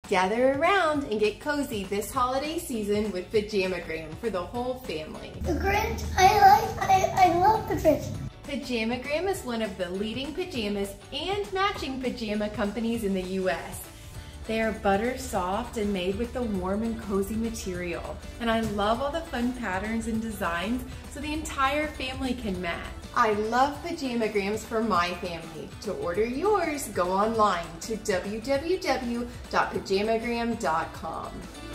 Gather around and get cozy this holiday season with PajamaGram for the whole family. The Grinch, I love the Grinch. PajamaGram is one of the leading pajamas and matching pajama companies in the U.S. They are butter soft and made with the warm and cozy material. And I love all the fun patterns and designs so the entire family can match. I love PajamaGrams for my family. To order yours, go online to www.pajamagram.com.